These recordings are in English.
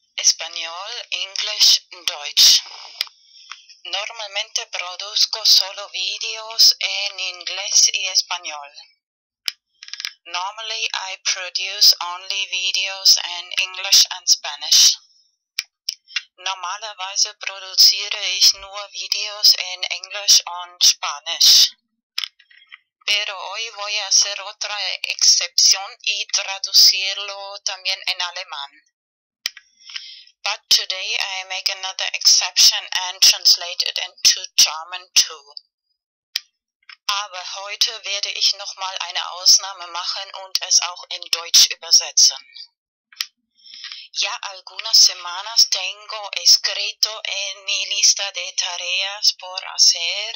Español, English, Deutsch. Normalmente produzco solo videos en inglés y español. Normally I produce only videos in English and Spanish. Normalerweise produziere ich nur Videos en English und Spanish. Pero hoy voy a hacer otra excepción y traducirlo también en alemán. But today I make another exception and translate it into German too. Aber heute werde ich nochmal eine Ausnahme machen und es auch in Deutsch übersetzen. Ya algunas semanas tengo escrito en mi lista de tareas por hacer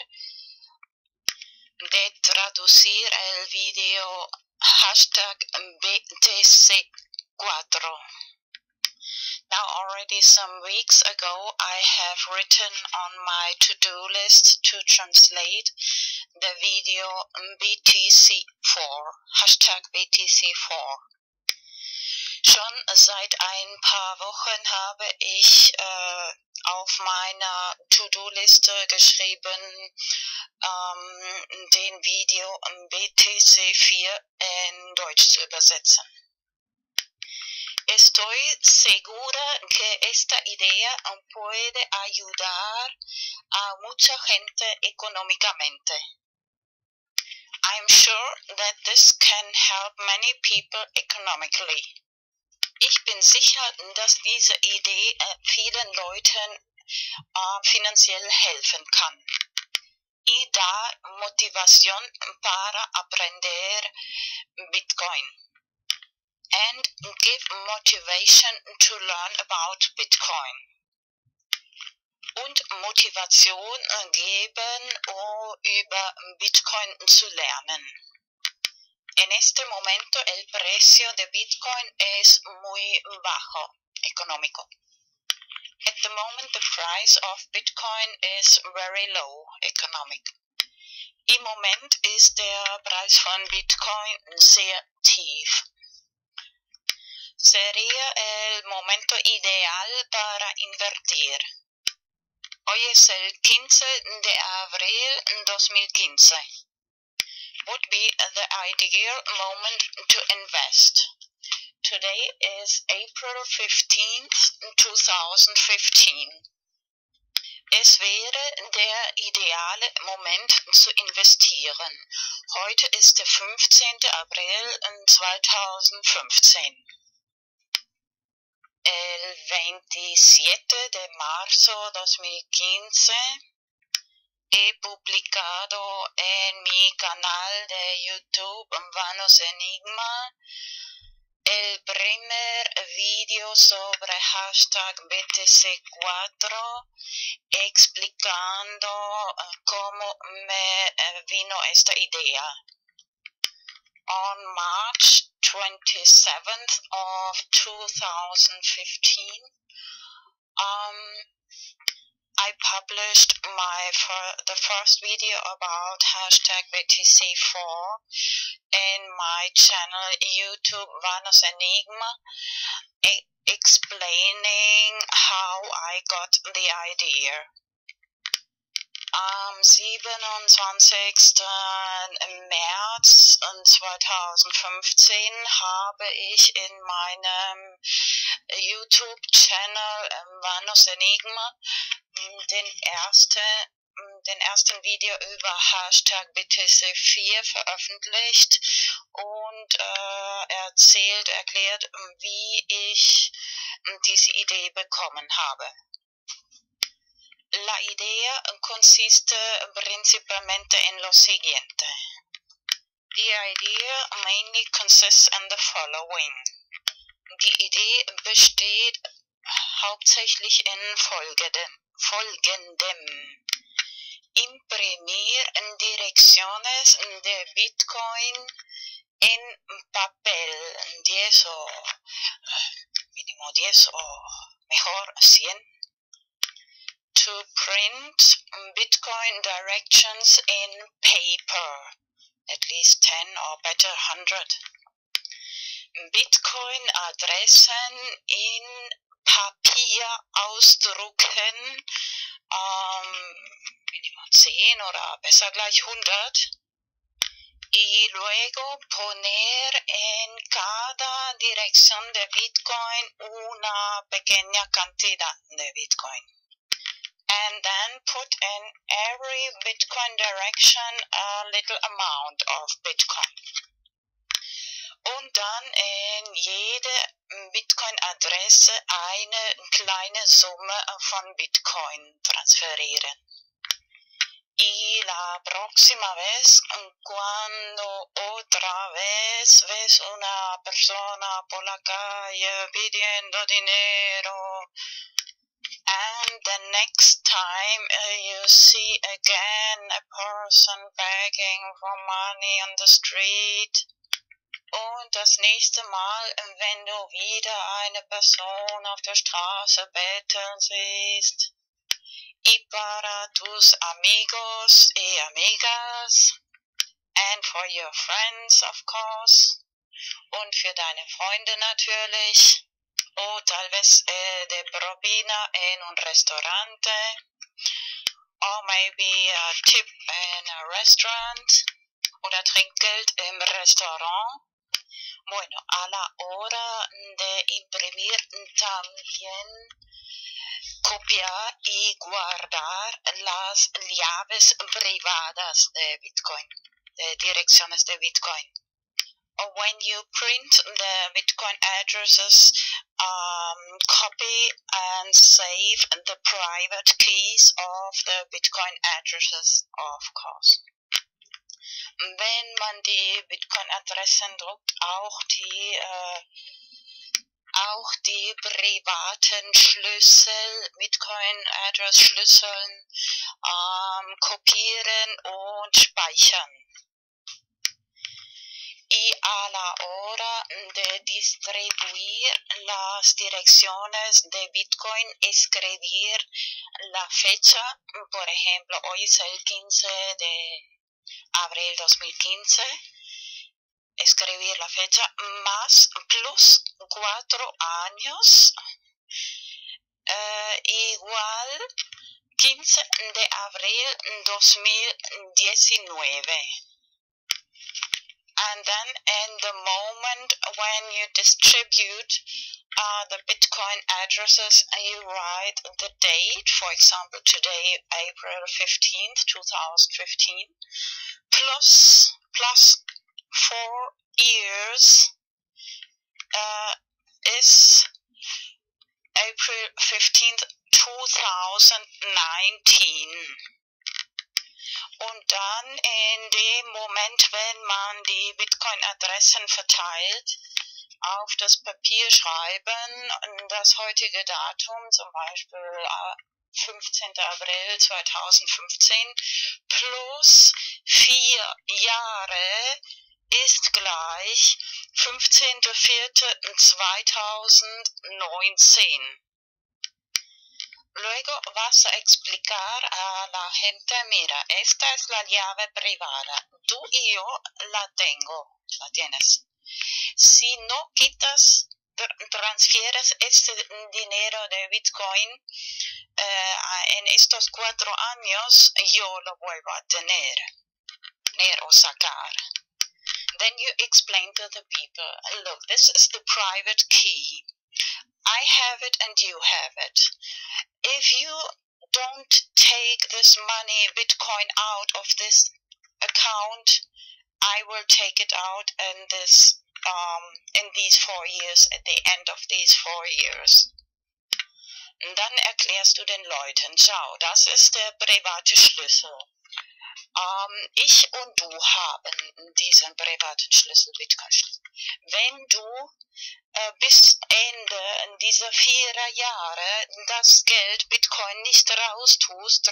de traducir el video hashtag BTC4. Now already some weeks ago I have written on my to-do list to translate the video BTC4, hashtag BTC4. Schon seit ein paar Wochen habe ich auf meiner To-Do-Liste geschrieben, den Video BTC4 in Deutsch zu übersetzen. Estoy segura que esta idea puede ayudar a mucha gente económicamente. I'm sure that this can help many people economically. Ich bin sicher, dass diese Idee vielen Leuten finanziell helfen kann. Y da motivación para aprender Bitcoin. And give motivation to learn about Bitcoin. Und Motivation geben, um über Bitcoin zu lernen. En este momento el precio de Bitcoin es muy bajo, económico. At the moment the price of Bitcoin is very low, economic. Im Moment ist der Preis von Bitcoin sehr tief. Sería el momento ideal para invertir. Hoy es el 15 de abril 2015. Would be the ideal moment to invest. Today is April 15th, 2015. Es wäre der ideale Moment zu investieren. Heute ist der 15. April 2015. El 27 de marzo 2015 he publicado en mi canal de YouTube Vanos Enigma el primer video sobre hashtag BTC4 explicando cómo me vino esta idea. On March 27th of 2015, I published the first video about hashtag BTC4 in my channel YouTube Vanos Enigma, explaining how I got the idea. Am 27. März 2015 habe ich in meinem YouTube-Channel Vanos Enigma den ersten Video über hashtag BTC4 veröffentlicht und erklärt, wie ich diese Idee bekommen habe. La idea consiste principalmente en lo siguiente. The idea mainly consists in the following. Die Idee besteht hauptsächlich in folgendem. Imprimir direcciones de Bitcoin en papel, 10 o mínimo 10 o mejor 100. To print Bitcoin directions in paper, at least 10 or better 100. Bitcoin-Adressen in Papier ausdrucken, Minimum 10 oder besser gleich 100, y luego poner en cada dirección de Bitcoin una pequeña cantidad de Bitcoin. And then put in every Bitcoin direction a little amount of Bitcoin. Und dann in jede Bitcoin-Adresse eine kleine Summe von Bitcoin transferieren. Y la próxima vez, cuando otra vez ves una persona por la calle pidiendo dinero, and the next time you see again a person begging for money on the street, und das nächste Mal, wenn du wieder eine Person auf der Straße betteln siehst, y para tus amigos y amigas, and for your friends of course, und für deine Freunde natürlich, o tal vez de propina en un restaurante, or maybe a tip in a restaurant, oder Trinkgeld im Restaurant. Bueno, a la hora de imprimir también copiar y guardar las llaves privadas de Bitcoin, de direcciones de Bitcoin. When you print the Bitcoin addresses, copy and save the private keys of the Bitcoin addresses, of course. Wenn man die Bitcoin-Adressen druckt, auch die privaten Schlüssel, Bitcoin-Address-Schlüsseln kopieren und speichern. Y a la hora de distribuir las direcciones de Bitcoin, escribir la fecha, por ejemplo, hoy es el 15 de abril 2015, escribir la fecha más plus 4 años, igual 15 de abril 2019. And then in the moment when you distribute the Bitcoin addresses, you write the date, for example today April 15th, 2015, plus 4 years is April 15th, 2019. Und dann in dem Moment, wenn man die Bitcoin-Adressen verteilt, auf das Papier schreiben, das heutige Datum, zum Beispiel 15. April 2015, plus 4 Jahre ist gleich 15.04.2019. Luego vas a explicar a la gente, mira, esta es la llave privada, tú y yo la tienes. Si no quitas, transfieres este dinero de Bitcoin en estos 4 años, yo lo vuelvo a tener o sacar. Then you explain to the people, look, this is the private key. I have it and you have it. If you don't take this money, Bitcoin, out of this account, I will take it out in these 4 years, at the end of these 4 years. Und dann erklärst du den Leuten, schau, das ist der private Schlüssel. Ich und du haben diesen privaten Schlüssel, Bitcoin-Schlüssel. Wenn du bis Ende dieser 4 Jahre das Geld Bitcoin nicht raustust,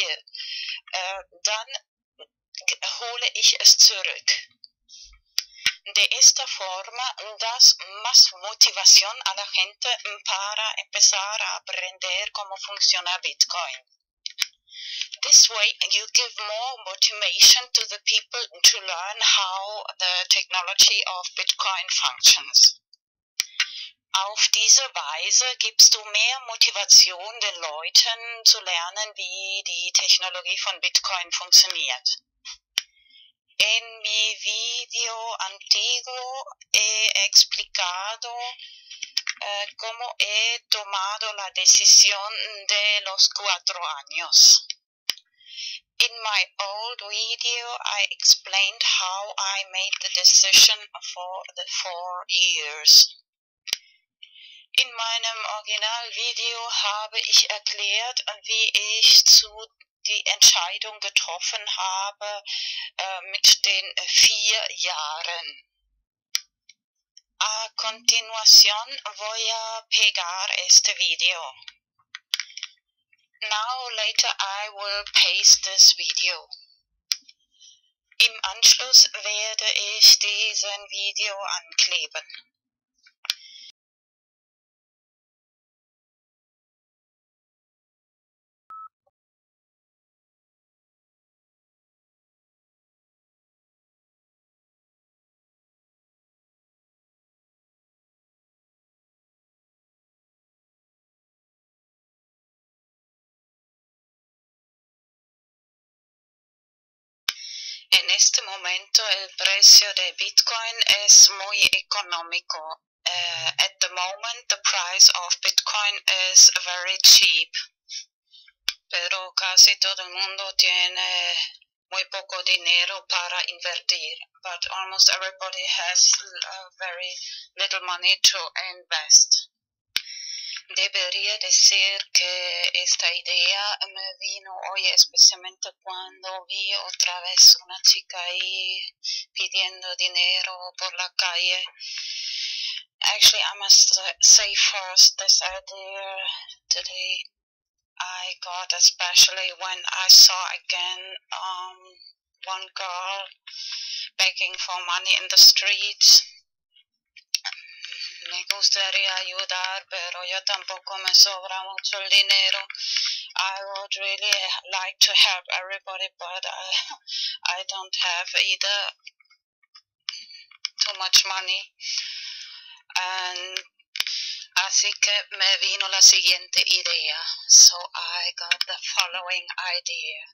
dann hole ich es zurück. De esta forma das más motivación a la gente para empezar a aprender cómo funciona Bitcoin. This way, you give more motivation to the people to learn how the technology of Bitcoin functions. Auf diese Weise gibst du mehr Motivation den Leuten zu lernen, wie die Technologie von Bitcoin funktioniert. En mi video antiguo he explicado cómo he tomado la decisión de los 4 años. In my old video, I explained how I made the decision for the 4 years. In meinem Originalvideo habe ich erklärt, wie ich die Entscheidung getroffen habe mit den 4 Jahren. A continuación voy a pegar este video. Now later I will paste this video. Im Anschluss werde ich diesen Video ankleben. En este momento el precio de Bitcoin es muy económico. At the moment the price of Bitcoin is very cheap. Pero casi todo el mundo tiene muy poco dinero para invertir. But almost everybody has very little money to invest. Debería decir que esta idea me vino hoy especialmente cuando vi otra vez una chica ahí pidiendo dinero por la calle. Actually, I must say first, this idea today I got especially when I saw again one girl begging for money in the streets. Me gustaría ayudar, pero yo tampoco me sobra mucho el dinero. I would really like to help everybody, but I don't have either too much money. And así que me vino la siguiente idea. So I got the following idea.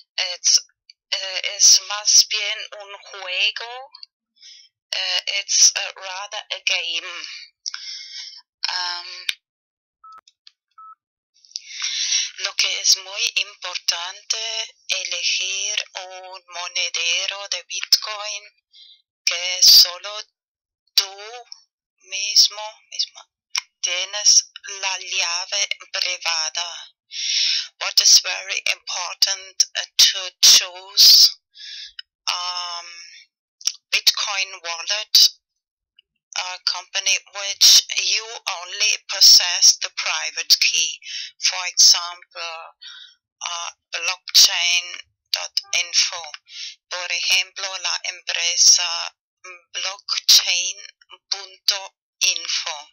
Es más bien un juego. It's rather a game. Lo que es muy importante, elegir un monedero de Bitcoin que solo tú misma tienes la llave privada. What is very important to choose Bitcoin wallet company which you only possess the private key. For example, blockchain.info. Por ejemplo, la empresa blockchain.info.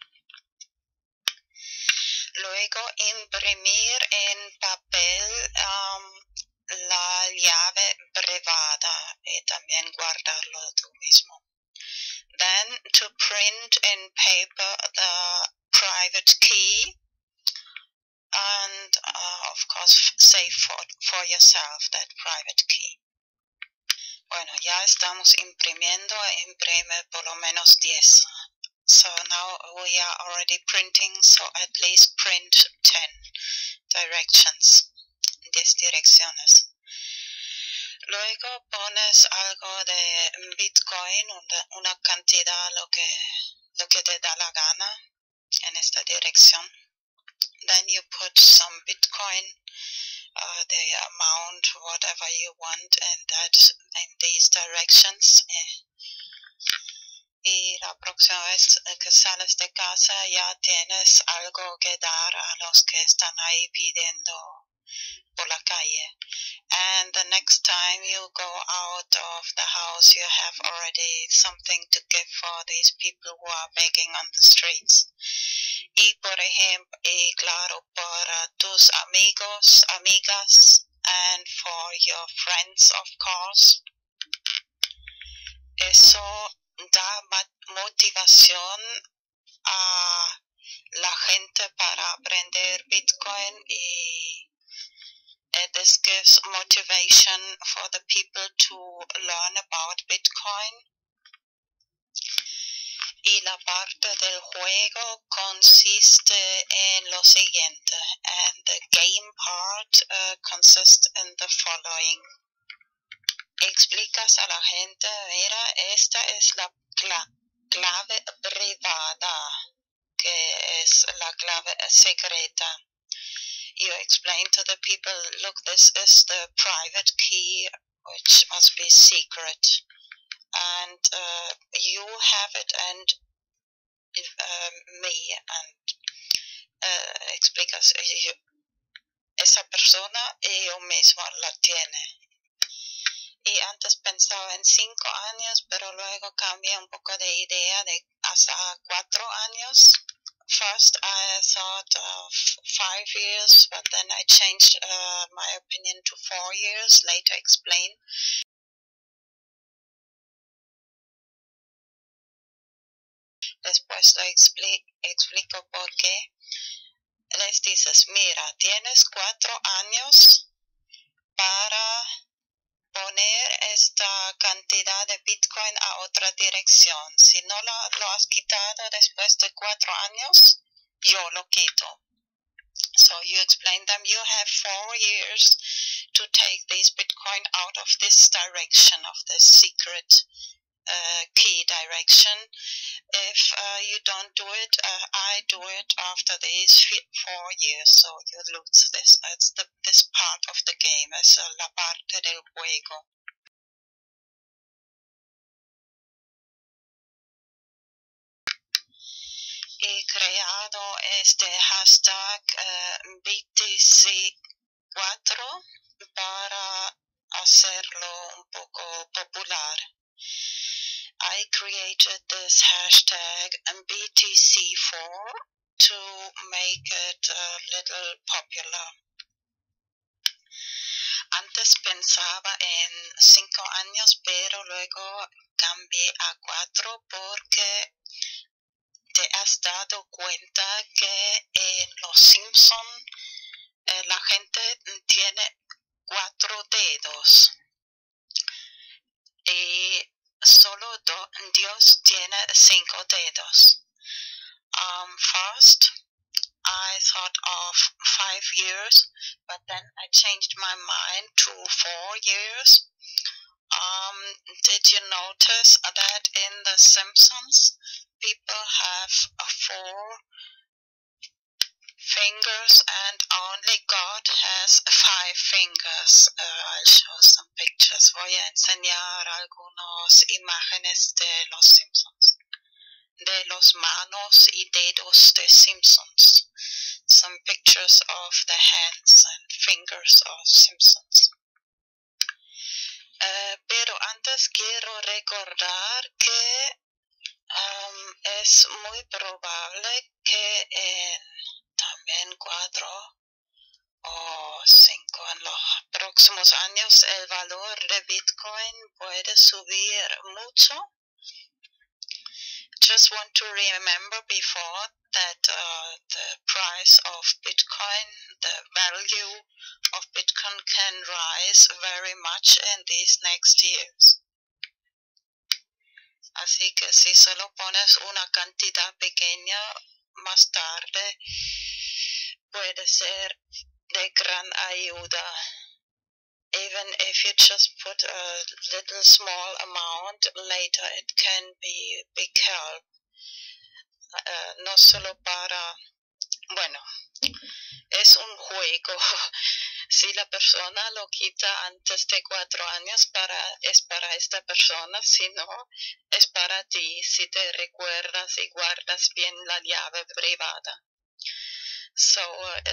Luego imprimir en papel la llave privada y también guardarlo tú mismo. Then to print in paper the private key and of course save for yourself that private key. Bueno, ya estamos imprimiendo, imprime por lo menos 10. So now we are already printing, so at least print 10 directions, 10 direcciones. Luego pones algo de Bitcoin, una cantidad, lo que te da la gana en esta dirección. Then you put some Bitcoin, the amount, whatever you want, and that in these directions. Y la próxima vez que sales de casa ya tienes algo que dar a los que están ahí pidiendo por la calle. And the next time you go out of the house, you have already something to give for these people who are begging on the streets. Y por ejemplo, y claro, para tus amigos, amigas, and for your friends, of course. Eso da motivación a la gente para aprender Bitcoin y this gives motivation for the people to learn about Bitcoin. Y la parte del juego consiste en lo siguiente, and the game part consists in the following. Explicas a la gente, mira, esta es la clave privada, que es la clave secreta. You explain to the people, look, this is the private key, which must be secret. And you have it, and me, and explicas, esa persona y yo mismo la tiene. Y antes pensaba en 5 años, pero luego cambié un poco de idea de hasta 4 años. First I thought of 5 years, but then I changed my opinion to 4 years, later explain. Después lo explico por qué. Les dices, mira, tienes 4 años para poner esta cantidad de Bitcoin a otra dirección. Si no lo has quitado después de 4 años, yo lo quito. So you explain them, you have 4 years to take this Bitcoin out of this direction, of this secret key direction. If you don't do it, I do it after these 4 years, so you lose this. That's this part of the game, es la parte del juego. He creado este hashtag BTC4 para hacerlo un poco popular. I created this hashtag BTC4 to make it a little popular. Antes pensaba en 5 años, pero luego cambié a 4 porque te has dado cuenta que en Los Simpson la gente tiene 4 dedos y solo Dios tiene 5 dedos. First, I thought of 5 years, but then I changed my mind to 4 years. Did you notice that in The Simpsons, people have 4 fingers and only God has 5 fingers? I'll show some pictures. Voy a enseñar algunas imágenes de Los Simpsons, de los manos y dedos de Simpsons. Some pictures of the hands and fingers of Simpsons. Pero antes quiero recordar que es muy probable que en también 4 o 5 en los próximos años el valor de Bitcoin puede subir mucho. Just want to remember before that the price of Bitcoin, the value of Bitcoin can rise very much in these next years. Así que si solo pones una cantidad pequeña, más tarde puede ser de gran ayuda. Even if you just put a little small amount, later it can be big help. No solo para, bueno, es un juego. Si la persona lo quita antes de 4 años, es para esta persona. Si no, es para ti, si te recuerdas y guardas bien la llave privada. So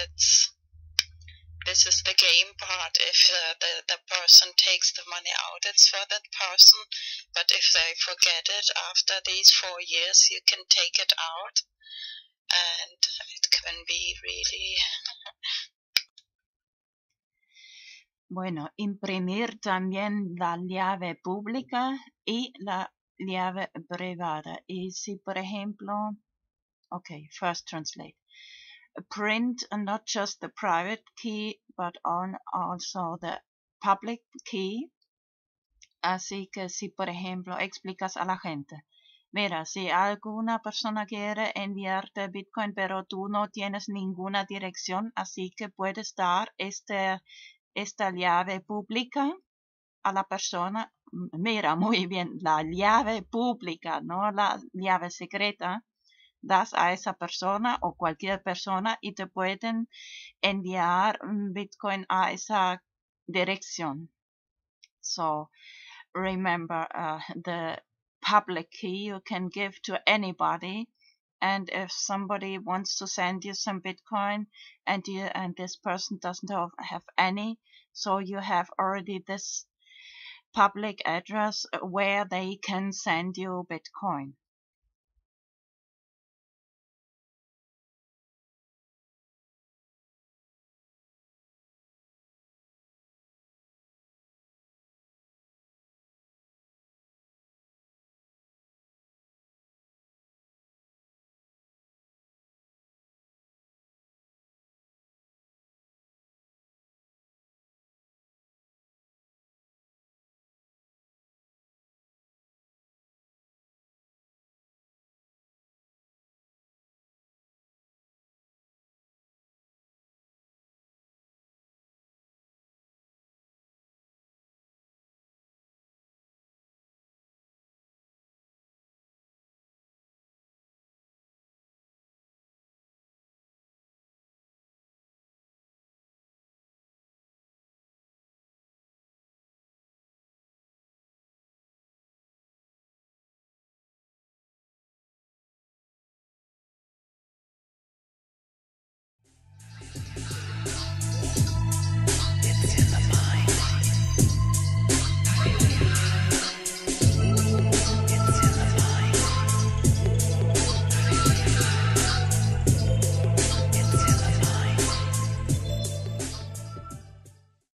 this is the game part. If the person takes the money out, it's for that person. But if they forget it after these 4 years, you can take it out. And it can be really Bueno, imprimir también la llave pública y la llave privada. Y si, por ejemplo, okay, first translate. Print not just the private key, but also the public key. Así que si, por ejemplo, explicas a la gente, mira, si alguna persona quiere enviarte Bitcoin, pero tú no tienes ninguna dirección, así que puedes dar esta llave pública a la persona. Mira, muy bien, la llave pública, no la llave secreta, das a esa persona o cualquier persona y te pueden enviar Bitcoin a esa dirección. So remember, the public key you can give to anybody, and if somebody wants to send you some Bitcoin and this person doesn't have any, so you have already this public address where they can send you Bitcoin.